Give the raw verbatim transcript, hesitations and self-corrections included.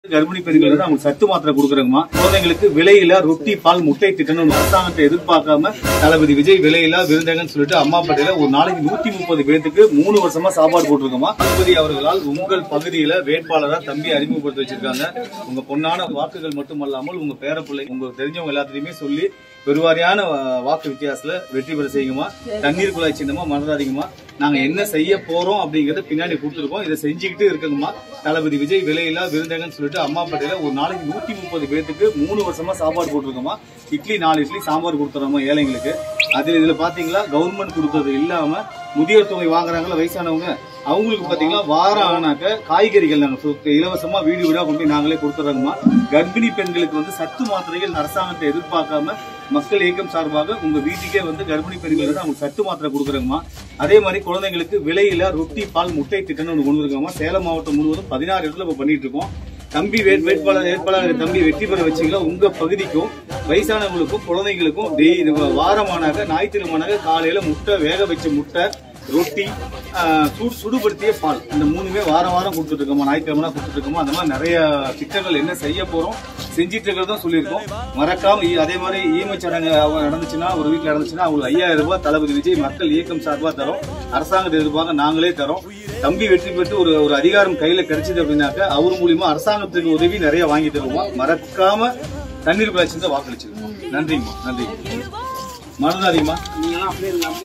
கர்ப்பிணி பெண்களுக்கு அவங்க சத்து மாத்திரை கொடுக்குறோங்கம்மா. குழந்தைங்களுக்கு விலையில ரொட்டி பால் முட்டை திட்டணும் அரசாங்கத்தை எதிர்பார்க்காம தளபதி விஜய் விலையில்லா விருந்தகன்னு சொல்லிட்டு அம்மாப்பேட்டையில ஒரு நாளைக்கு நூத்தி முப்பது பேருக்கு மூணு வருஷமா சாப்பாடு போட்டிருக்கோமா. தளபதி அவர்களால் உங்கள் பகுதியில வேட்பாளரா தம்பி அறிமுகப்படுத்தி வச்சிருக்காங்க. உங்க பொன்னான வாக்குகள் மட்டுமல்லாமல் உங்க பேரப்பிள்ளை உங்க தெரிஞ்சவங்க எல்லாத்திலையுமே சொல்லி பெருவாரியான வாக்கு வித்தியாசத்துல வெற்றி பெற செய்யுமா. தண்ணீர் குழாய் சின்னமா மறந்துடாதீங்கம்மா. நாங்க என்ன செய்ய போறோம் அப்படிங்கறத பின்னாடி கொடுத்துருக்கோம். இதை செஞ்சுக்கிட்டு இருக்குங்கம்மா. தளபதி விஜய் விலையில்லா விருந்தகன்னு சொல்லிட்டு அம்மாப்பேட்டையில ஒரு நாளைக்கு நூத்தி முப்பது பேருக்கு மூணு வருஷமா சாப்பாடு போட்டிருக்கோமா. இட்லி நாலு இட்லி சாம்பார் கொடுத்துறோமா ஏழைங்களுக்கு. அது இதுல பாத்தீங்களா கவர்மெண்ட் கொடுத்தது இல்லாம முதியோர் தொகை வாங்குறாங்களா வயசானவங்க அவங்களுக்கு பாத்தீங்கன்னா வாரம் ஆனாக்க காய்கறிகள் நாங்க இலவசமா வீடு வீடா கொண்டு நாங்களே கொடுத்துறோங்கம்மா. கர்ப்பிணி பெண்களுக்கு வந்து சத்து மாத்திரைகள் அரசாங்கத்தை எதிர்பார்க்காம மக்கள் இயக்கம் சார்பாக உங்க வீட்டுக்கே வந்து கர்ப்பிணி பெண்களுக்கு அவங்க சத்து மாத்திரை கொடுக்குறோங்கம்மா. அதே மாதிரி குழந்தைங்களுக்கு விலையில ரொட்டி பால் முட்டை திட்டம்னு ஒன்று கொண்டு இருக்கோமா. சேலம் மாவட்டம் முழுவதும் பதினாறு இடத்துல இப்ப பண்ணிட்டு இருக்கோம். தம்பி வேட்பாளர் வேட்பாளர் தம்பி வெற்றி பெற வச்சீங்களா உங்க பகுதிக்கும் வயசானவங்களுக்கும் குழந்தைங்களுக்கும் வாரமானாக ஞாயிற்றுமானாக காலையில முட்டை வேக வச்ச முட்டை ரொட்டி சுடுபடுத்திய பால் இந்த மூணுமே வாரம் வாரம் கொடுத்துட்டு இருக்கோமா. ஞாயிற்றுக்கிழமை கொடுத்துட்டு இருக்கோமா. அந்த மாதிரி நிறைய திட்டங்கள் என்ன செய்ய போறோம் செஞ்சிட்டு இருக்கிறதும் சொல்லியிருக்கோம். மறக்காம அதே மாதிரி ஈம சடங்கு நடந்துச்சுன்னா ஒரு வீட்டுல நடந்துச்சுன்னா அவங்களுக்கு ஐயாயிரம் ரூபாய் தளபதி விஜய் மக்கள் இயக்கம் சார்பா தரோம். அரசாங்கத்தை எதிர்பார்க்க நாங்களே தரோம். தம்பி வெற்றி பெற்று ஒரு ஒரு அதிகாரம் கையில கிடைச்சது அப்படின்னாக்க அவர் மூலியமா அரசாங்கத்துக்கு உதவி நிறைய வாங்கி தருவோமா. மறக்காம தண்ணீர் குழாய் வாக்களிச்சிருக்கோம். நன்றிங்கம்மா. நன்றி. மறந்துடாதீங்கம்மா.